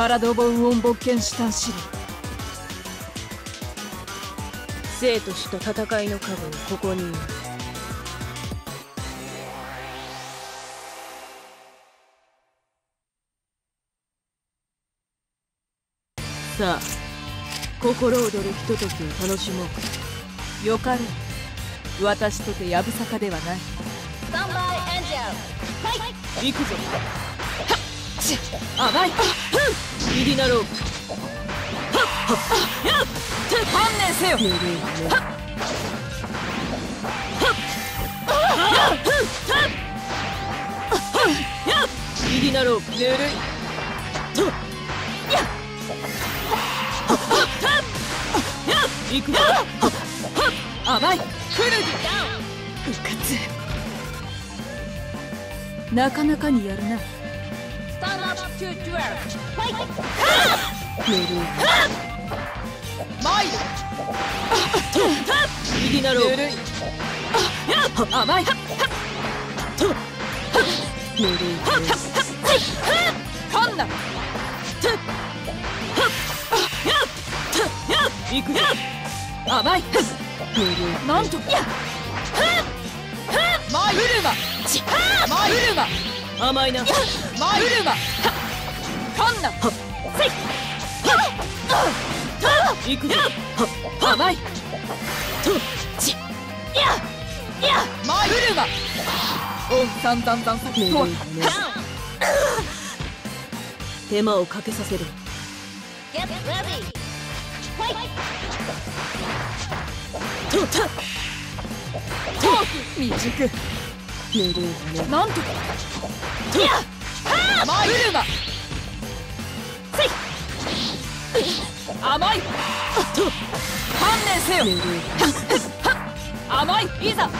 パラドボウオン勃剣士端子生と死と戦いの影をここにいる。さあ、心躍るひとときを楽しもうか。 よかれ、私とてやぶさかではない。 スタンバイエンジェル、行くぞ。 甘いイリナロープ、 観念せよ。 イリナロープ、ぬるいと行くぞ。 甘いクルギ、うかつ、なかなかにやるな。 マイルイリナロープ、 甘いカンナ行くぞ。 甘いなんとマイルママイルマ甘いな。 マイルマカンナ行くぞ。 甘いマイルマオンサンザンザンサキとは手間をかけさせる。 未熟なんとマイルマ甘い観念せよ。甘いいざ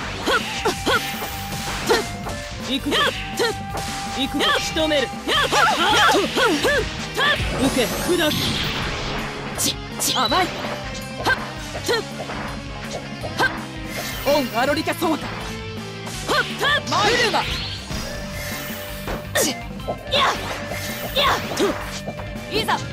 行くぞ。行くぞ。仕留める。受け砕く。 甘いオンアロリカソワカマイルマいざ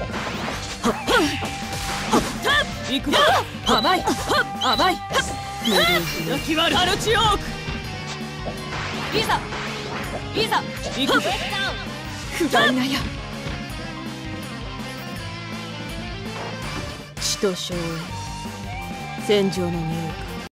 行くぞ。 甘い甘い泣き割る。アルチオーク、 いざいざ行くぞ。 不甲斐なや血と硝煙、戦場の匂いか。